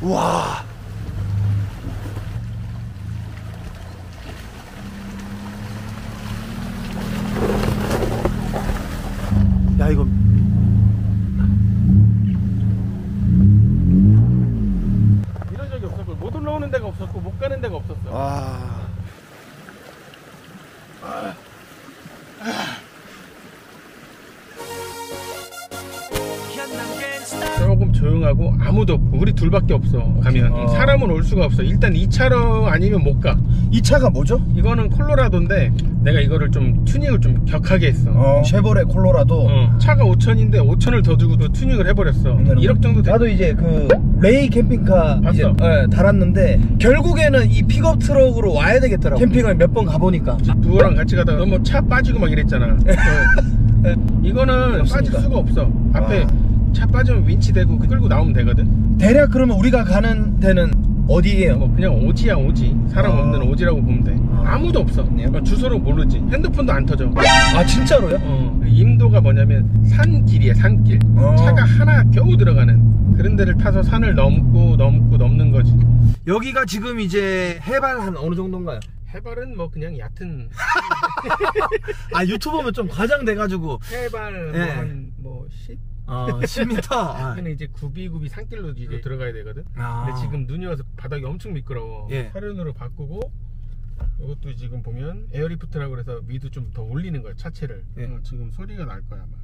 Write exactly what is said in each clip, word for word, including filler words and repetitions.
와. 야, 이거 이런 적이 없었고 못 올라오는 데가 없었고 못 가는 데가 없었어. 아. 아. 조금 조용하고 아무도 없고 우리 둘밖에 없어. 가면 어. 사람은 올 수가 없어. 일단 이 차로 아니면 못 가. 이 차가 뭐죠? 이거는 콜로라도인데 내가 이거를 좀 튜닝을 좀 격하게 했어. 어, 쉐보레 콜로라도. 어, 차가 오천인데 오천을 더 주고 또 튜닝을 해버렸어. 일억 정도 돼. 나도 이제 그 레이 캠핑카 봤어? 이제 예, 달았는데 결국에는 이 픽업 트럭으로 와야 되겠더라고. 캠핑을 몇 번 가보니까. 부어랑 같이 가다가 너무 차 빠지고 막 이랬잖아. 어. 이거는 없으니까. 빠질 수가 없어. 앞에 와. 차 빠지면 윈치 대고 끌고 나오면 되거든. 대략 그러면 우리가 가는 데는 어디예요? 뭐 그냥 오지야 오지. 사람 아. 없는 오지라고 보면 돼. 아무도 없어. 어, 주소를 모르지. 핸드폰도 안 터져. 아, 진짜로요? 어, 임도가 뭐냐면 산길이야, 산길. 어. 차가 하나 겨우 들어가는 그런 데를 타서 산을 넘고 넘고 넘는 거지. 여기가 지금 이제 해발 한 어느 정도인가요? 해발은 뭐 그냥 얕은 아, 유튜브면 좀 과장돼가지고. 해발 예. 한 뭐 십? 어, 십 미터. 아. 근데 이제 구비구비 산길로 이제 들어가야 되거든. 아. 근데 지금 눈이 와서 바닥이 엄청 미끄러워. 예. 사륜으로 바꾸고 이것도 지금 보면 에어리프트라고 해서 위도 좀 더 올리는 거야, 차체를. 예. 어, 지금 소리가 날 거야 아마.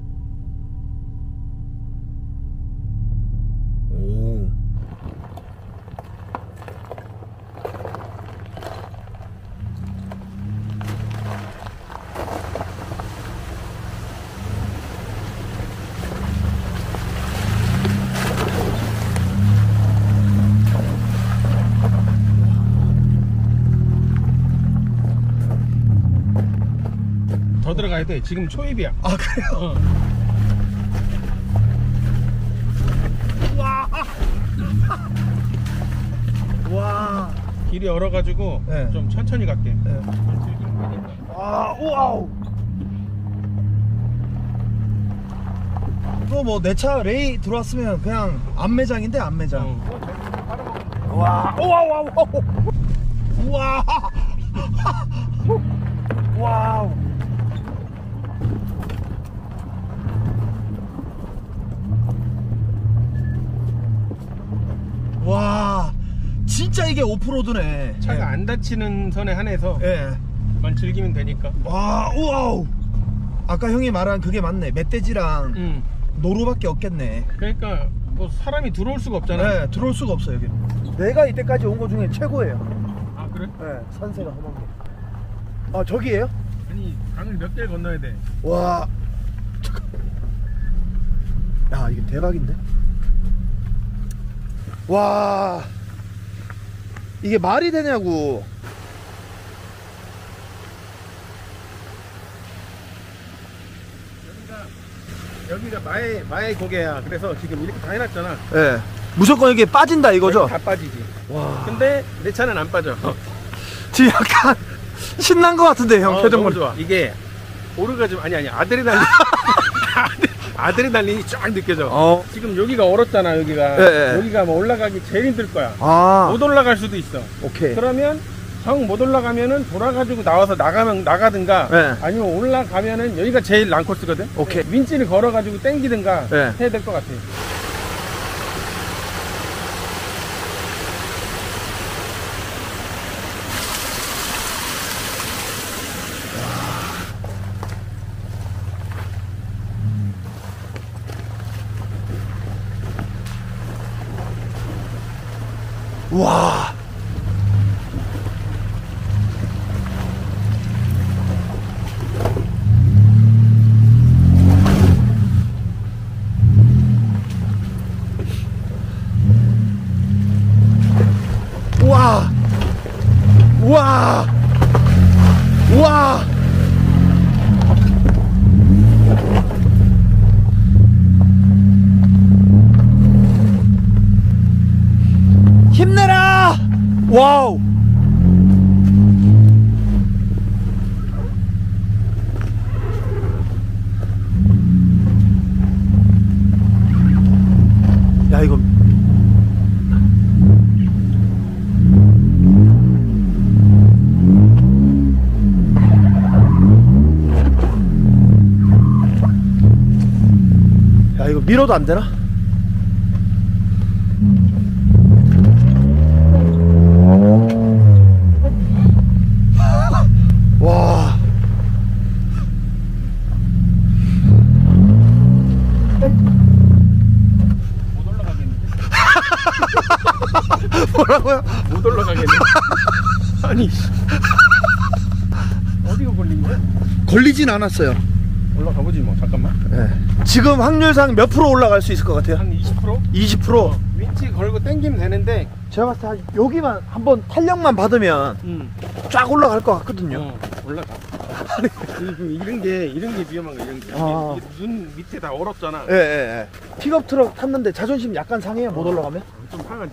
오. 더 들어가야 돼. 지금 초입이야. 아, 그래요? 어. 와. 와. 길이 얼어가지고 네. 좀 천천히 갈게. 네. 아, 우와우. 이거 뭐 내 차 레이 들어왔으면 그냥 안매장인데 안매장. 어. 와, 우와, 우와, 우와, 우와, 와우. 와, 진짜 이게 오프로드네. 차가 예. 안 다치는 선에 한해서 예. 만 즐기면 되니까. 와, 우와우. 아까 형이 말한 그게 맞네. 멧돼지랑 응. 노루밖에 없겠네. 그러니까 뭐 사람이 들어올 수가 없잖아. 네, 들어올 수가 없어 여기. 내가 이때까지 온 거 중에 최고예요. 아 그래? 네, 산세가 험한 게. 아, 저기예요? 아니 강을 몇 개를 건너야 돼. 와, 잠깐. 야, 이게 대박인데? 와, 이게 말이 되냐고. 여기가 마의 마의 고개야. 그래서 지금 이렇게 다 해놨잖아. 예. 네. 무조건 이게 빠진다 이거죠? 여기 다 빠지지. 와. 근데 내 차는 안 빠져. 지금 약간 신난 것 같은데 형 어, 표정 너무 볼. 좋아. 이게 오르가즘 아니 아니 아드레날린 아드레날린이 쫙 느껴져. 어. 지금 여기가 얼었잖아. 여기가 예, 예. 여기가 뭐 올라가기 제일 힘들 거야. 아. 못 올라갈 수도 있어. 오케이. 그러면 정 못 올라가면은 돌아가지고 나와서 나가면 나가든가 네. 아니면 올라가면은 여기가 제일 랑코스거든. 오케이. 윈치를 걸어가지고 땡기든가 네. 해야 될 것 같아. 와. 와. 와. 와. 힘내라. 와우. 야, 이거 야 이거 밀어도 안 되나? 와. 못 올라가겠는데? 뭐라고요? 못 올라가겠네. 아니 어디가 걸린 거야? 걸리진 않았어요. 올라가 보지 뭐. 잠깐만. 네. 지금 확률상 몇 프로 올라갈 수 있을 것 같아요? 한 이십 퍼센트? 이십 퍼센트. 어, 윈치 걸고 당기면 되는데. 제가 봤을 때 한 여기만 한번 탄력만 받으면 음. 쫙 올라갈 것 같거든요. 어, 올라가. 이- 이런 게 이런 게 위험한 거야. 이런 게. 아. 이게 눈 밑에 다 얼었잖아. 예, 예, 예. 픽업 트럭 탔는데 자존심 약간 상해요. 못 올라가면? 좀 상하지.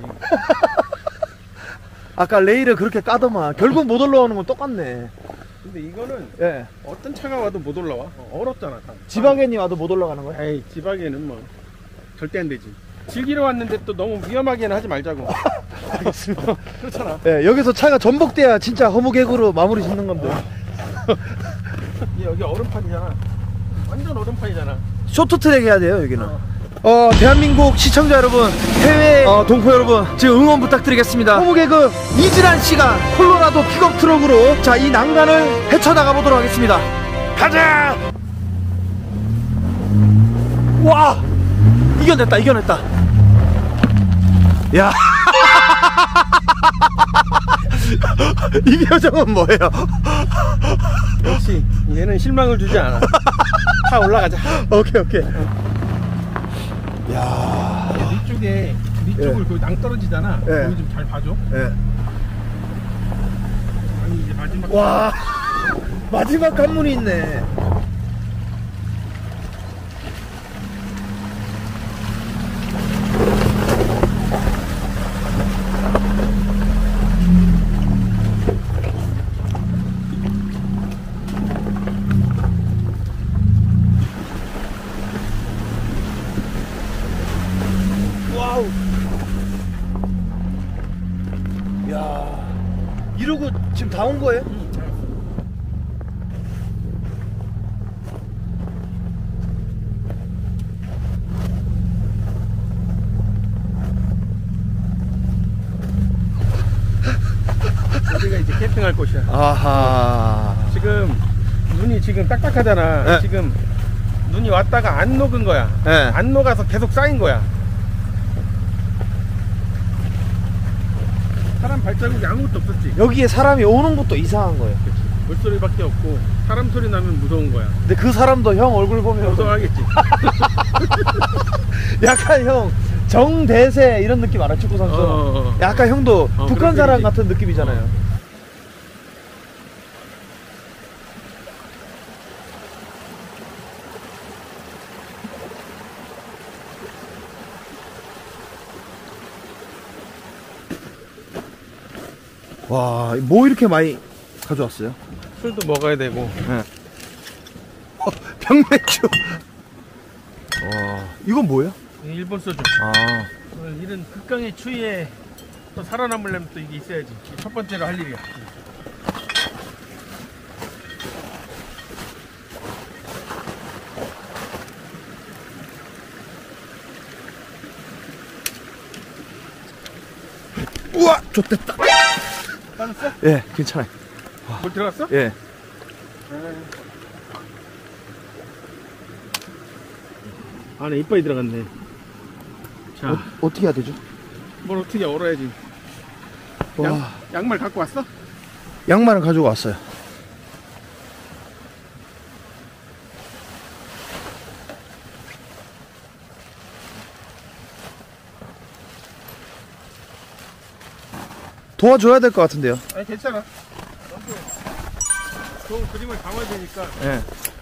아까 레일을 그렇게 까더만 결국 못 올라오는 건 똑같네. 근데 이거는 예. 어떤 차가 와도 못 올라와. 어, 얼었잖아. 다. 지방엔이 와도 못 올라가는 거야? 에이, 지방에는 뭐 절대 안 되지. 즐기러 왔는데 또 너무 위험하게는 하지 말자고. 알겠습니다. 그렇잖아. 예, 여기서 차가 전복돼야 진짜 허무개구로 마무리 짓는 건데. 얘 여기 얼음판이잖아. 완전 얼음판이잖아. 쇼트트랙 해야 돼요, 여기는. 어, 대한민국 시청자 여러분, 해외 어, 동포 여러분, 지금 응원 부탁드리겠습니다. 허무개그 이질한 시간 콜로라도 픽업 트럭으로 자, 이 난간을 헤쳐나가 보도록 하겠습니다. 가자! 와! 이겨냈다, 이겨냈다. 야. 이 표정은 뭐예요? 역시 얘는 실망을 주지 않아. 다 올라가자. 오케이, 오케이. 야. 뒤쪽에 뒤쪽을 예. 그 낭떠러지잖아. 예. 거기 좀 잘 봐줘. 예. 아니 이제 마지막. 와. 마지막 관문이 있네. 와우. 야. 이러고 지금 다 온 거예요? 여기가 이제 캠핑할 곳이야. 아하. 지금 눈이 지금 딱딱하잖아. 네. 지금 눈이 왔다가 안 녹은 거야. 네. 안 녹아서 계속 쌓인 거야. 사람 발자국이 아무것도 없었지. 여기에 사람이 오는 것도 이상한 거예요. 물소리밖에 없고 사람 소리 나면 무서운 거야. 근데 그 사람도 형 얼굴 보면 무서워하겠지. 약간 형 정대세 이런 느낌 알아? 축구 선수. 어, 어, 어. 약간 형도 어, 북한 그런 사람 느낌이지. 같은 느낌이잖아요. 어. 와, 뭐 이렇게 많이 가져왔어요? 술도 먹어야 되고. 네. 어, 병맥주. 와, 이건 뭐예요? 일본 소주. 아, 어, 이런 극강의 추위에 또 살아남으려면 또 이게 있어야지. 이게 첫 번째로 할 일이야. 우와, 좋됐다. 빠졌어? 예, 괜찮아요. 물 들어갔어? 예. 안에 이빨이 들어갔네. 자, 어, 어떻게 해야 되죠? 뭘 어떻게 얼어야지. 와, 양, 양말 갖고 왔어? 양말은 가지고 왔어요. 도와줘야 될 것 같은데요. 아니 괜찮아. 좋은 그림을 담아야 되니까. 예.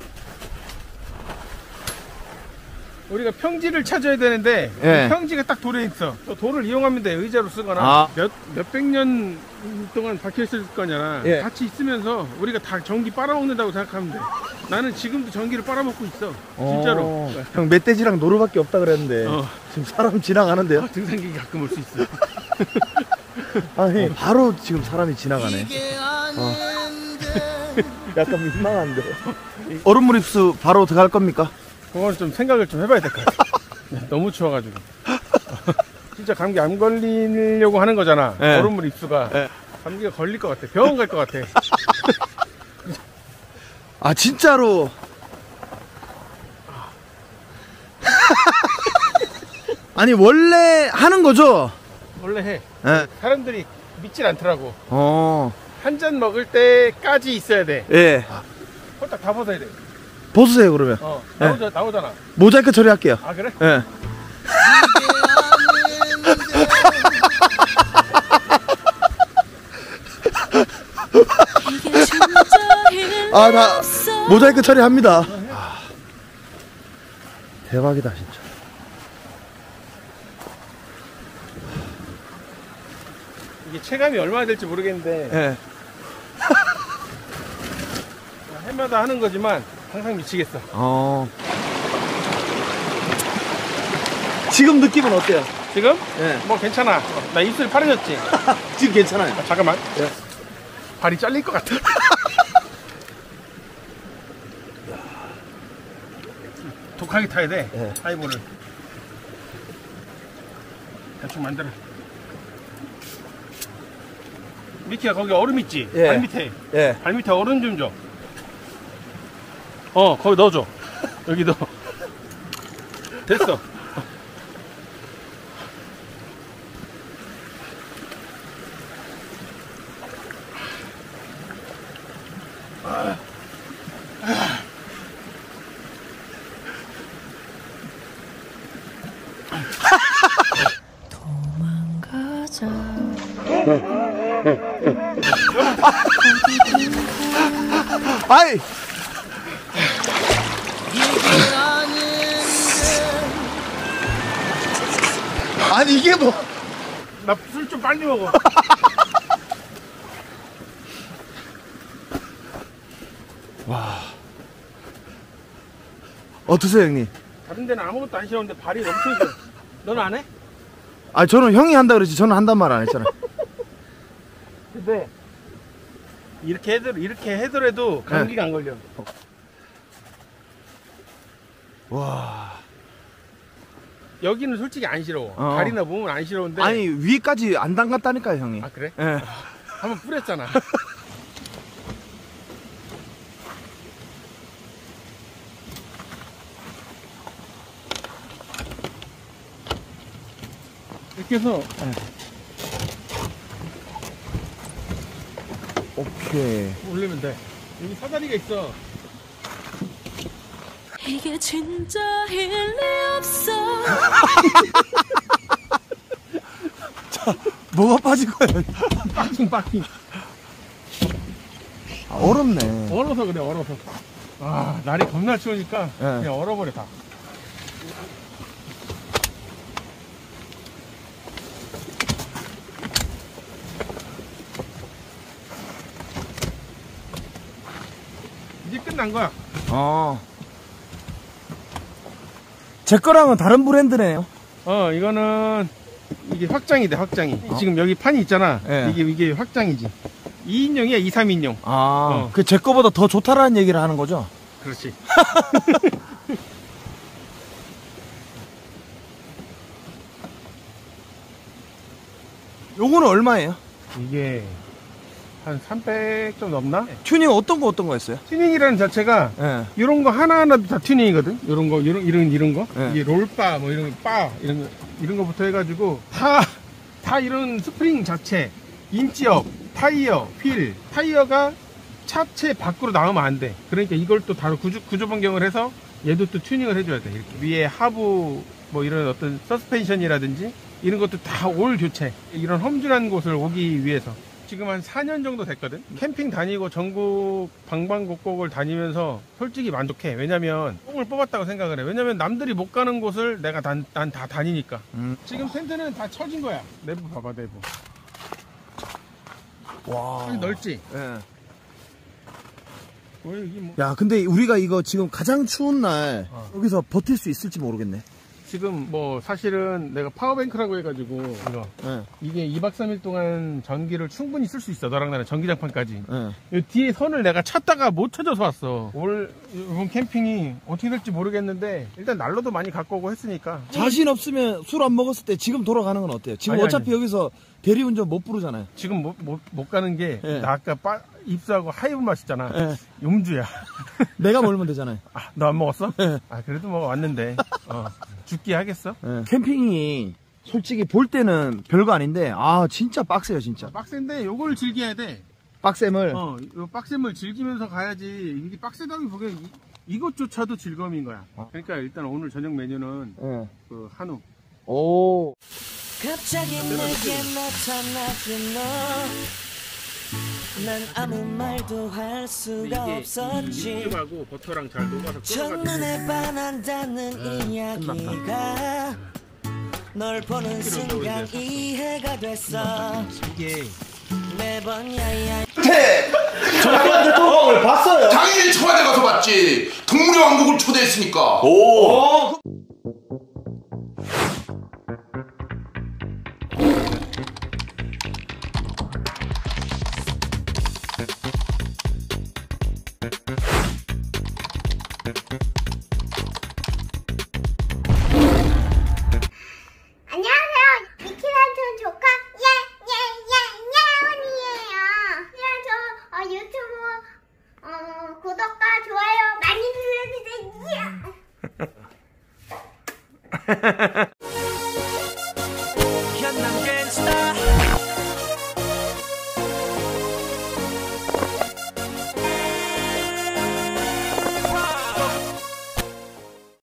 우리가 평지를 찾아야 되는데 예. 평지가 딱 돌에 있어. 또 돌을 이용하면 돼. 의자로 쓰거나 아. 몇 몇백 년 동안 박혀 있을 거냐. 예. 같이 있으면서 우리가 다 전기 빨아먹는다고 생각하면 돼. 나는 지금도 전기를 빨아먹고 있어. 진짜로. 어, 형 멧돼지랑 노루밖에 없다 그랬는데 어. 지금 사람 지나가는데요? 아, 등산객이 가끔 올 수 있어. 아니 바로 지금 사람이 지나가네. 어. 약간 민망한데. 얼음물 입수 바로 들어갈 겁니까? 그건 좀 생각을 좀 해봐야 될 것 같아. 너무 추워가지고. 진짜 감기 안 걸리려고 하는 거잖아. 네. 얼음물 입수가. 네. 감기가 걸릴 것 같아. 병원 갈 것 같아. 아 진짜로. 아니 원래 하는 거죠? 원래 해. 예. 사람들이 믿질 않더라고. 어. 한 잔 먹을 때까지 있어야 돼. 예. 홀딱 다 벗어야 돼. 벗으세요 그러면. 어, 네. 나오자, 나오잖아. 모자이크 처리할게요. 아, 그래? 예. 아, 나 모자이크 처리합니다. 아, 대박이다 진짜. 이게 체감이 얼마나 될지 모르겠는데 예. 해마다 하는 거지만 항상 미치겠어. 어. 지금 느낌은 어때요? 지금? 예. 뭐 괜찮아. 나 입술 파래졌지? 지금 괜찮아요. 아, 잠깐만. 예. 발이 잘릴 것 같아. 독하게 타야 돼. 예. 하이볼을. 대충 만들어. 미키야, 거기 얼음 있지? 예. 발 밑에. 예. 발 밑에 얼음 좀 줘. 어, 거기 넣어줘. 여기 넣어. 됐어. 도망가자. 아이. 아니 이게 뭐? 나 술 좀 빨리 먹어. 와. 어떠세요 형님? 다른 데는 아무것도 안 싫었는데 발이 엄청 싫어. 너는 안 해? 아 저는 형이 한다 그러지 저는 한단 말 안 했잖아. 근데 이렇게 해도 이렇게 해더라도 감기가 안 걸려. 와. 여기는 솔직히 안 싫어. 어. 발이나 몸은 안 싫어는데. 아니 위까지 안 담갔다니까요 형이. 아 그래? 예. 한번 뿌렸잖아. 이렇게 해서 오케이. 올리면 돼. 여기 사다리가 있어. 이게 진짜 일리 없어. 자, 뭐가 빠진 거야? 빠킹 빠킹. 아, 어렵네. 얼어서 그래, 얼어서. 아, 날이 겁나 추우니까 네. 그냥 얼어버려 다. 이제 끝난 거야. 어. 제 거랑은 다른 브랜드네요. 어, 이거는 이게 확장이 돼, 확장이. 어? 지금 여기 판이 있잖아. 네. 이게 이게 확장이지. 이 인용이야, 이, 삼 인용. 아, 어. 그 제 거보다 더 좋다라는 얘기를 하는 거죠? 그렇지. 요거는 얼마예요? 이게 한 삼백 좀 넘나? 튜닝 어떤 거 어떤 거 했어요? 튜닝이라는 자체가 예. 이런 거 하나하나도 다 튜닝이거든. 이런 거, 이런 이런 이런 거, 네. 이게 롤바 뭐 이런 거, 바 이런 거 이런 거부터 해가지고 다 다 이런 스프링 자체, 인치업, 타이어, 휠, 타이어가 차체 밖으로 나오면 안 돼. 그러니까 이걸 또 다른 구조 구조 변경을 해서 얘도 또 튜닝을 해줘야 돼. 이렇게 위에 하부 뭐 이런 어떤 서스펜션이라든지 이런 것도 다 올 교체. 이런 험준한 곳을 오기 위해서. 지금 한 사 년 정도 됐거든. 캠핑 다니고 전국 방방곡곡을 다니면서 솔직히 만족해. 왜냐면 뽕을 뽑았다고 생각을 해. 왜냐면 남들이 못 가는 곳을 내가 난 다 다니니까. 음. 지금 텐트는 다 쳐진 거야. 내부 봐봐, 내부. 와. 아니, 넓지? 예. 왜 여기 뭐 야, 근데 우리가 이거 지금 가장 추운 날 어. 여기서 버틸 수 있을지 모르겠네. 지금 뭐 사실은 내가 파워뱅크라고 해가지고 이거 네. 이게 이 박 삼 일 동안 전기를 충분히 쓸 수 있어. 너랑 나랑 전기장판까지. 네. 이 뒤에 선을 내가 찾다가 못 찾아서 왔어. 올 이번 캠핑이 어떻게 될지 모르겠는데 일단 난로도 많이 갖고 오고 했으니까. 자신 없으면 술 안 먹었을 때 지금 돌아가는 건 어때요? 지금 아니, 어차피 아니. 여기서 대리운전 못 부르잖아요. 지금 못, 못, 못 가는 게 나 네. 아까 빠, 입수하고 하이브 마시잖아. 네. 음주야. 내가 몰면 되잖아요. 아, 너 안 먹었어? 네. 아, 그래도 뭐 왔는데. 어, 죽기 하겠어? 네. 캠핑이 솔직히 볼 때는 별거 아닌데 아 진짜 빡세요 진짜. 빡센데 요걸 즐겨야 돼. 빡셈을. 어, 요 빡셈을 즐기면서 가야지. 이게 빡세다기 보기엔 이, 이것조차도 즐거움인 거야. 그러니까 일단 오늘 저녁 메뉴는 네. 그 한우. 오. 갑자기 내게 나타나준 너 난 아무 말도 할 수가 없었지 육즙하고 버터랑 잘 녹아서 끓여가지고 첫눈에 반한다는 이야기가 널 보는 순간 이해가 됐어 이게 매번 야야 청와대 대통령을 봤어요. 당연히 청와대 가서 봤지. 동물의 왕국을 초대했으니까. 오. 안녕하세요. 미키란촌 조카 예예예예언니예요. 그냥 저 어, 유튜브 어, 구독과 좋아요 많이 눌러주세요.